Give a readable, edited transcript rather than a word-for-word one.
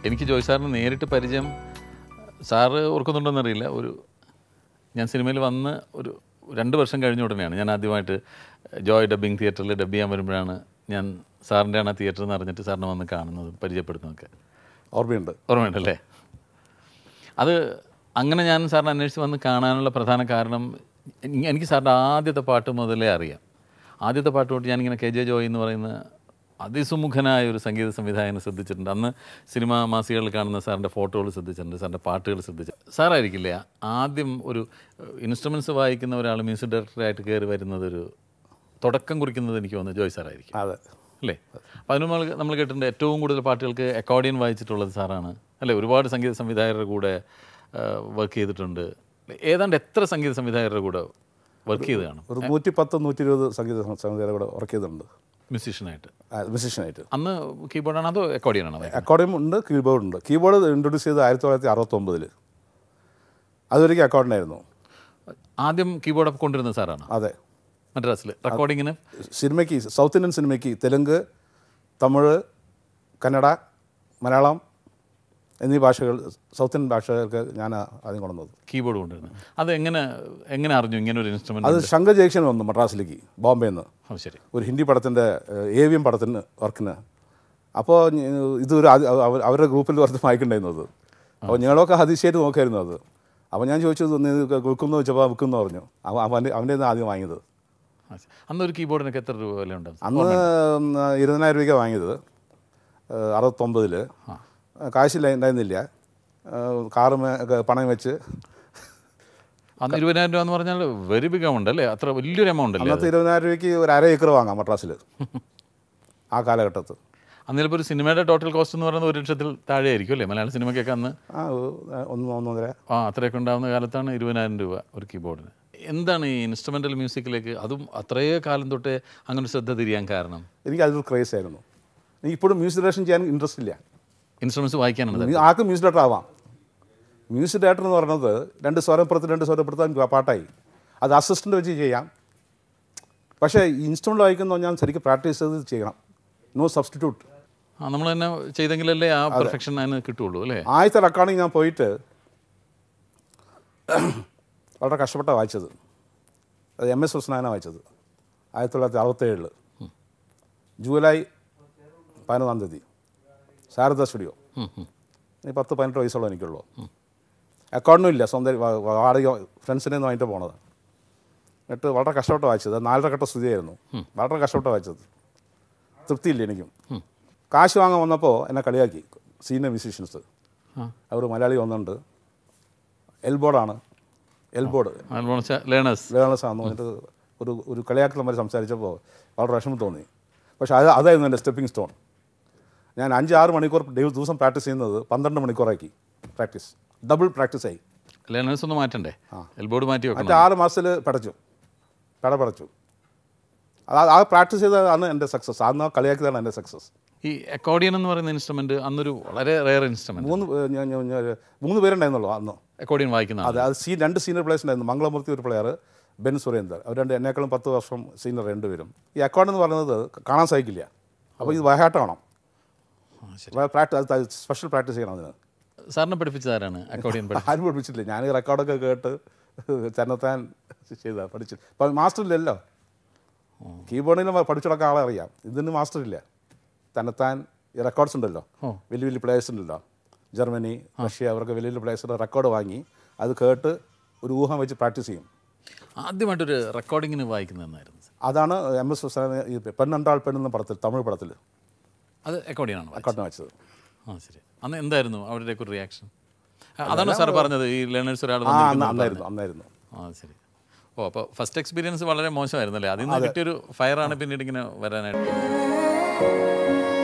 എനിക്ക് ജോയ് സാറിന് നേരിട്ട് പരിചയം സാറ് ഓർക്കുന്നുണ്ടോയെന്നറിയില്ല. ഞാൻ സിനിമയിൽ വന്ന് ഒരു 2 വർഷം കഴിഞ്ഞ ഉടനെയാണ് ഞാൻ ആദ്യമായിട്ട് ജോയ് ഡബ്ബിംഗ് തിയേറ്ററിൽ ഡബ് ചെയ്യാൻ വരുമ്പോഴാണ് ഞാൻ സാറിൻ്റെയാണ് ആ തിയേറ്റർ എന്ന് അറിഞ്ഞിട്ട് സാറിനെ വന്ന് കാണുന്നതും പരിചയപ്പെടുന്നതൊക്കെ. ഓർമ്മയുണ്ടല്ലേ? അത് അങ്ങനെ ഞാൻ സാറിനെ അന്വേഷിച്ച് വന്ന് കാണാനുള്ള പ്രധാന കാരണം എനിക്ക് സാറിൻ്റെ ആദ്യത്തെ പാട്ട് മുതലേ അറിയാം. ആദ്യത്തെ പാട്ട് തൊട്ട് ഞാനിങ്ങനെ കെ ജെ ജോയ് എന്ന് പറയുന്ന അതിസുമുഖനായ ഒരു സംഗീത സംവിധായകനെ ശ്രദ്ധിച്ചിട്ടുണ്ട്. അന്ന് സിനിമാ മാസികകളിൽ കാണുന്ന സാറിൻ്റെ ഫോട്ടോകൾ ശ്രദ്ധിച്ചിട്ടുണ്ട്, സാറിൻ്റെ പാട്ടുകൾ ശ്രദ്ധിച്ചിട്ടുണ്ട്. സാറായിരിക്കില്ലേ ആദ്യം ഒരു ഇൻസ്ട്രുമെൻറ്റ്സ് വായിക്കുന്ന ഒരാൾ മ്യൂസിക് ഡയറക്ടറായിട്ട് കയറി വരുന്നത്, ഒരു തുടക്കം കുറിക്കുന്നത് എനിക്ക് തോന്നുന്നത് ജോയ് സാറായിരിക്കും. അതെ അല്ലേ? അപ്പോൾ അതിന് നമ്മൾ കേട്ടിട്ടുണ്ട് ഏറ്റവും കൂടുതൽ പാട്ടുകൾക്ക് അക്കോർഡിയൻ വായിച്ചിട്ടുള്ളത് സാറാണ് അല്ലേ? ഒരുപാട് സംഗീത സംവിധായകരുടെ കൂടെ വർക്ക് ചെയ്തിട്ടുണ്ട്. ഏതാണ്ട് എത്ര സംഗീത സംവിധായകരുടെ കൂടെ വർക്ക് ചെയ്ത് കാണും? ഒരു 110-120 സംഗീത സംവിധായകരുടെ കൂടെ വർക്ക് ചെയ്തിട്ടുണ്ട് മ്യൂസീഷ്യനായിട്ട്. അന്ന് കീബോർഡാണോ അതോ അക്കോർഡിയനാണോ? അക്കോർഡിയം ഉണ്ട്, കീബോർഡ് ഉണ്ട്. കീബോർഡ് ഇൻട്രൊഡ്യൂസ് ചെയ്ത് 1969. അതൊരിക്കലും അക്കോർഡിനായിരുന്നു. ആദ്യം കീബോർഡ് കൊണ്ടുവരുന്ന സാറാണ്? അതെ, മദ്രാസിൽ റെക്കോർഡിങ്ങിന്. സിനിമയ്ക്ക്, സൗത്ത് ഇന്ത്യൻ സിനിമയ്ക്ക് തെലുങ്ക്, തമിഴ്, കന്നഡ, മലയാളം എന്നീ ഭാഷകൾ, സൗത്ത് ഇന്ത്യൻ ഭാഷകൾക്ക് ഞാൻ ആദ്യം കൊണ്ടുവന്നത്. കീബോർഡ് കൊണ്ടുവരുന്നത് അത് എങ്ങനെ അറിഞ്ഞു ഇങ്ങനെ ഒരു ഇൻസ്ട്രുമെൻറ്റ്? അത് ശങ്കർ ജയക്ഷൻ വന്നു മദ്രാസിലേക്ക്, ബോംബെയിൽ നിന്ന്. ശരി. ഒരു ഹിന്ദി പടത്തിൻ്റെ AVM പടത്തിന് വർക്കിന്. അപ്പോൾ ഇതൊരു അവരുടെ ഗ്രൂപ്പിൽ കുറച്ച് വായിക്കുന്നുണ്ടായിരുന്നത്. അപ്പോൾ ഞങ്ങളൊക്കെ അതിശയമായിട്ട് നോക്കായിരുന്നു അത്. അപ്പോൾ ഞാൻ ചോദിച്ചത് വിൽക്കുമെന്ന് വെച്ചപ്പോൾ വിൽക്കുമെന്ന് പറഞ്ഞു. അവൻ്റെ ആദ്യം വാങ്ങിയത്. അന്നൊരു കീബോർഡിനൊക്കെ എത്ര രൂപ വില ഉണ്ടാവും? അന്ന് 20,000 രൂപയ്ക്കാണ് വാങ്ങിയത്, 69. കാശില്ലായിരുന്നില്ല, കാറുമേ പണം വെച്ച്. അന്ന് 20,000 രൂപ എന്ന് പറഞ്ഞാൽ വെരി ബിഗ് എമൗണ്ട് അല്ലേ? അത്ര വലിയൊരു എമൗണ്ട് അല്ലേ? അന്നത്തെ 20,000 രൂപയ്ക്ക് ഒരു 1/2 ഏക്കർ വാങ്ങാം മദ്രാസിൽ ആ കാലഘട്ടത്ത്. അന്ന് ചിലപ്പോൾ ഒരു സിനിമയുടെ ടോട്ടൽ കോസ്റ്റ് എന്ന് പറയുന്നത് 1 ലക്ഷത്തിൽ താഴെ ആയിരിക്കും അല്ലേ? മലയാള സിനിമയ്ക്കൊക്കെ അന്ന് 1-1.5 അത്രയൊക്കെ ഉണ്ടാകുന്ന കാലത്താണ് 20,000 രൂപ ഒരു കീബോർഡിന്. എന്താണ് ഈ ഇൻസ്ട്രുമെൻ്റൽ മ്യൂസിക്കിലേക്ക് അതും അത്രയേ കാലം തൊട്ടേ അങ്ങനെ ശ്രദ്ധ തിരിയാൻ കാരണം? എനിക്ക് അതൊരു ക്രേസ് ആയിരുന്നു. എനിക്ക് ഇപ്പോഴും മ്യൂസിക് ഡയറക്ഷൻ ചെയ്യാൻ ഇൻട്രസ്റ്റ് ഇല്ല. ഇൻസ്ട്രുമെൻറ്റ്സ് വായിക്കാനാണ് ആർക്കും മ്യൂസിക് ഡയറക്ടർ ആവാം. മ്യൂസിക് ഡയറക്ടർ എന്ന് പറയുന്നത് 2 സ്വരപ്പുറത്ത് പാട്ടായി, അത് അസിസ്റ്റൻ്റ് വെച്ച് ചെയ്യാം. പക്ഷേ ഇൻസ്ട്രുമെൻ്റ് വായിക്കുന്ന ഞാൻ ശരിക്കും പ്രാക്ടീസ് ചെയ്ത് ചെയ്യണം. No substitute. നമ്മൾ തന്നെ ചെയ്തെങ്കിലല്ലേ ആ പെർഫെക്ഷൻ അതിന് കിട്ടുള്ളൂ അല്ലേ? ആദ്യത്തെ റെക്കോർഡിങ് ഞാൻ പോയിട്ട് വളരെ കഷ്ടപ്പെട്ടാണ് വായിച്ചത്. അത് MS വിശ്വനാഥനാണ് വായിച്ചത്, 1967 ജൂലൈ 11-ാം തീയതി, ശാരദ സ്റ്റുഡിയോ. 10-18 വയസ്സുള്ള എനിക്കുള്ളൂ. അക്കോർഡിനും ഇല്ല, സ്വന്തം വാടക ഫ്രണ്ട്സിനെ നിന്ന് വാങ്ങിയിട്ട് പോണത്. എന്നിട്ട് വളരെ കഷ്ടപ്പെട്ട് വായിച്ചത്. 4.5 ഘട്ട സ്തുതിയായിരുന്നു. വളരെ കഷ്ടപ്പെട്ട് വായിച്ചത്. തൃപ്തിയില്ല എനിക്കും. കാശ് വാങ്ങാൻ വന്നപ്പോൾ എന്നെ കളിയാക്കി സീനിയർ മ്യൂസീഷ്യൻസ്. അവർ മലയാളി വന്നിട്ടുണ്ട്, എൽബോർഡാണ്, ലേണേഴ്സ് ആണെന്ന് പറഞ്ഞിട്ട് ഒരു കളിയാക്കൽ വരെ സംസാരിച്ചപ്പോൾ വളരെ വിഷമം തോന്നി. പക്ഷേ അതായിരുന്നു എൻ്റെ സ്റ്റെപ്പിംഗ് സ്റ്റോൺ. ഞാൻ 5-6 മണിക്കൂർ ദിവസം പ്രാക്ടീസ് ചെയ്യുന്നത് 12 മണിക്കൂറാക്കി. ഡബിൾ പ്രാക്ടീസായി. ലേണേഴ്സ് ഒന്ന് മാറ്റണ്ടേ? എൽബോർഡ് മാറ്റി വെക്കണം. 6 മാസത്തിൽ പടച്ചു. ആ പ്രാക്ടീസ് ചെയ്തതാണ് എൻ്റെ സക്സസ്. അന്ന് കളിയാക്കിയതാണ് എൻ്റെ സക്സസ്. ഈ അക്കോർഡിയൻ എന്ന് പറയുന്ന ഇൻസ്ട്രുമെൻറ്റ് അന്നൊരു വളരെ റെയർ ഇൻസ്ട്രുമെൻറ്റ്. 3 പേരുണ്ടായിരുന്നുള്ളൂ അന്ന് അക്കോർഡിയൻ വായിക്കുന്ന. അത് 2 സീനിയർ പ്ലേയേഴ്സ് ഉണ്ടായിരുന്നു. മംഗളമൂർത്തി ഒരു പ്ലെയർ, ബെൻ സുരേന്ദർ. അവർ എന്നേക്കാളും 10 വർഷം സീനിയർ 2 പേരും. ഈ അക്കോർഡിയൻ എന്ന് പറയുന്നത് കാണാൻ സാധിക്കില്ല. അപ്പോൾ ഇത് വയഹാട്ടം വേണം, സ്പെഷ്യൽ പ്രാക്ടീസ് ചെയ്യണം. അതിന് സാറിനെ പഠിപ്പിച്ചതാരാണ് അക്കോർഡിയൻ? ആരും പഠിപ്പിച്ചിട്ടില്ല. ഞാൻ ഈ റെക്കോർഡൊക്കെ കേട്ട് തന്നെത്താൻ പഠിച്ചു. അപ്പം മാസ്റ്റർ ഇല്ലല്ലോ. കീബോർഡിന് പഠിച്ചിടക്കാൻ ആളെ അറിയാം, ഇതിന് മാസ്റ്റർ ഇല്ല. തന്നെത്താൻ ഈ റെക്കോർഡ്സ് ഉണ്ടല്ലോ, വലിയ പ്ലേയേഴ്സ് ഉണ്ടല്ലോ, ജർമ്മനി, റഷ്യ, അവർക്ക് വലിയ പ്ലേയേഴ്സിൻ്റെ റെക്കോർഡ് വാങ്ങി അത് കേട്ട് ഒരു ഊഹം വെച്ച് പ്രാക്ടീസ് ചെയ്യും. ആദ്യമായിട്ടൊരു റെക്കോർഡിങ്ങിന് വായിക്കുന്നതെന്നായിരുന്നു? അതാണ് MS വിശ്വനാഥൻ ഈ പെണ്ണണ്ടാൾ പെണ്ണെന്ന പടത്തിൽ, തമിഴ് പടത്തിൽ. അത് അക്കോർഡിയനാണ് വായിച്ചത്. ശരി. അന്ന് എന്തായിരുന്നു അവരുടെ ഒരു റിയാക്ഷൻ? അതാണ് സാർ പറഞ്ഞത് ഈ ലേണേഴ്സ് ഒരാൾ അന്നായിരുന്നു. ശരി. അപ്പോൾ ഫസ്റ്റ് എക്സ്പീരിയൻസ് വളരെ മോശമായിരുന്നല്ലേ? അതിൽ നിന്ന് കിട്ടിയൊരു ഫയറാണ് പിന്നീട് ഇങ്ങനെ വരാനായിട്ട്.